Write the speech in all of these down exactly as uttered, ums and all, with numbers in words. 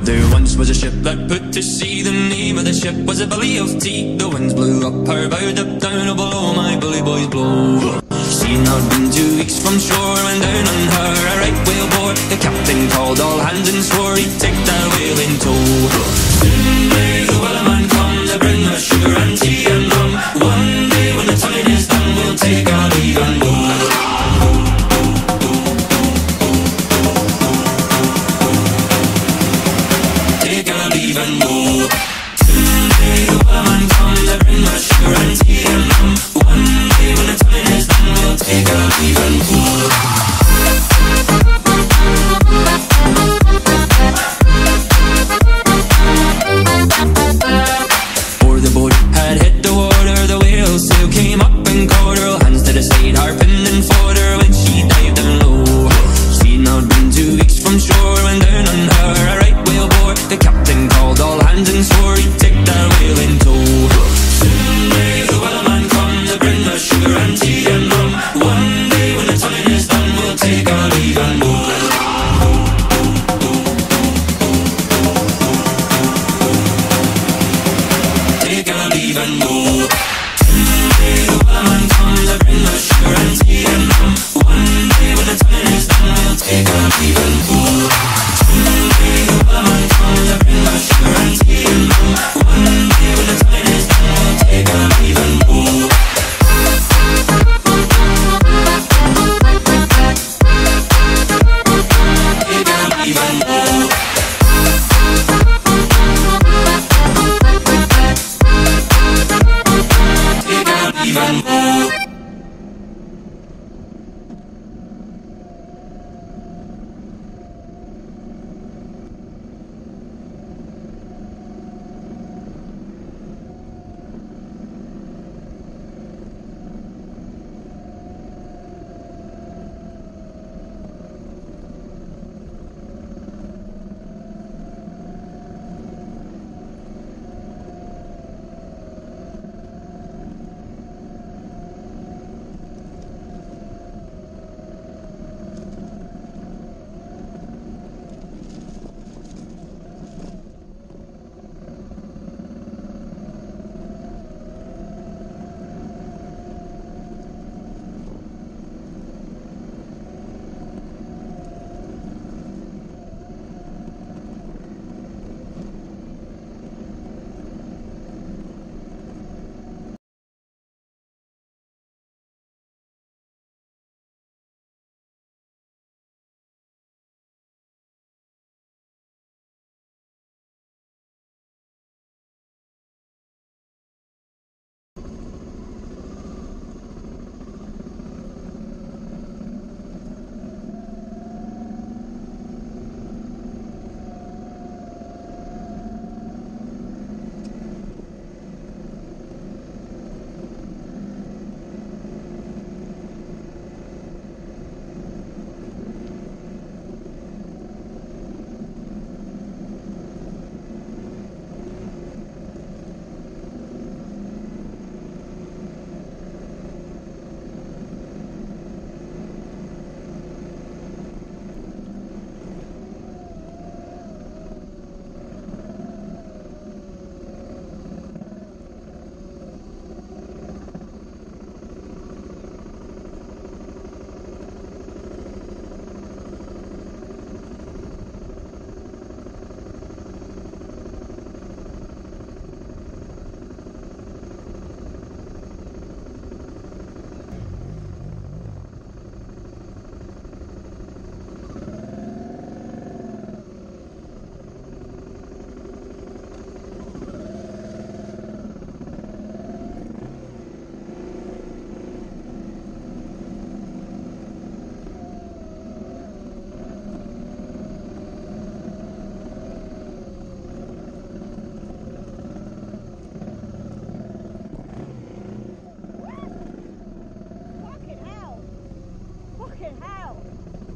There once was a ship that put to sea. The name of the ship was a Billy of Tea. The winds blew up her bow, up down, oh below my bully boys blow. She'd not been two weeks from shore when down on her a right whale bore. The captain called all hands and swore he'd take that whale in tow. Soon may the wellerman come to bring us sugar and tea and rum. One day when the time is done, we'll take our leave and go. Take our leave and go. Soon may the wellerman come to bring us sugar and tea and rum. One day when the time is done, we'll take our leave and go. Before the boat had hit the water, the whale sail came up and caught her. All hands to the side, harping and fought her when she dived down low. She'd not been two weeks from shore when down on her a right whale bore. The captain called all hands and swore he'd take that whale in tow. Soon may the wellerman come to bring us sugar and tea and rum. One day when the time is done, we'll take our leave and go. Take our leave and go. Soon may the wellerman come to bring us sugar and tea and rum. One day when the time is done, we'll take our leave and go. Soon may the wellerman come to bring us sugar and tea and rum. One day when the time is done, we'll take our leave and go. Take our leave and go. Take our leave and go.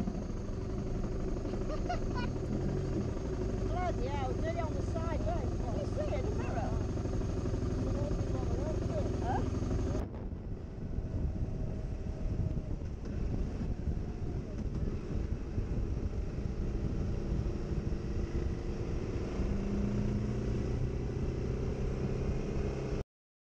Bloody hell, nearly on the side, don't